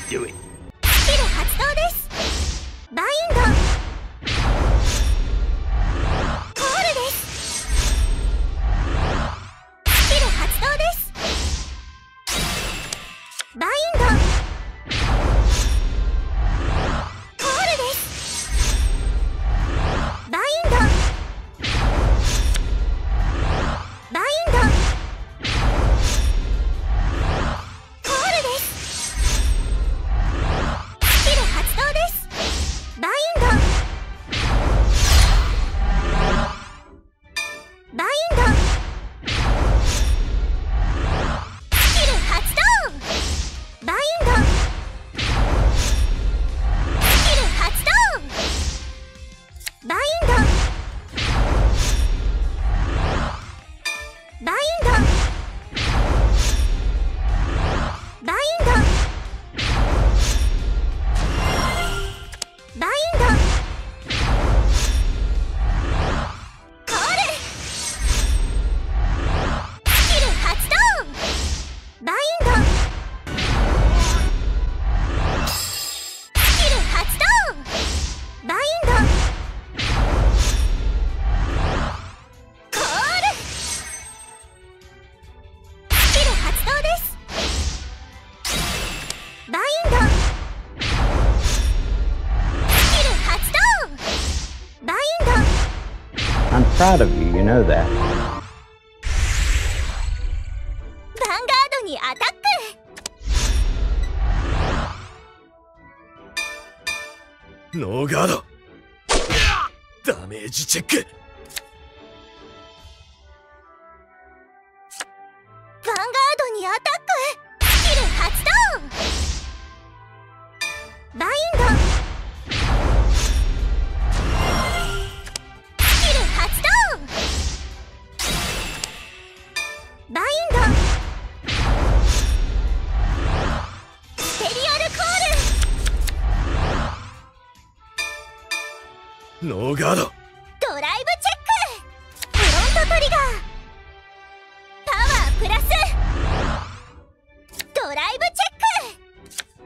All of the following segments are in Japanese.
Do it. スキル発動です。バインド。コールです。スキル発動です。バインド。コールです。バインド。バインド。コールです。スキル発動です。バインド。バインド。スキル発動。バインド。スキル発動。バインド。バインド。バインド。バインド。コール。スキル発動。バインド。スキル発動。バインド。コール。スキル発動です。バインド。スキル発動。バインド。 I'm proud of you, you know that. ヴァンガードにアタック。 ノーガード。ダメージチェック。 ヴァンガードにアタック。スキル発動。バインド。スキル発動。バインド。ステリアルコール。 ノーガード。 ドライブチェック。フロントトリガー。パワープラス。ドライブチェック。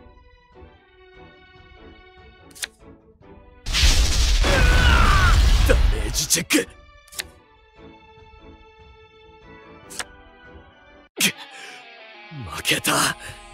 ダメージチェック。負けた。